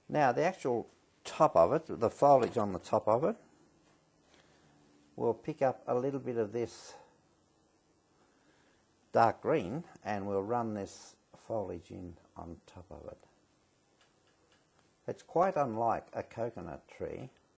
Now the actual top of it, the foliage on the top of it, we'll pick up a little bit of this dark green and we'll run this foliage in on top of it. It's quite unlike a coconut tree.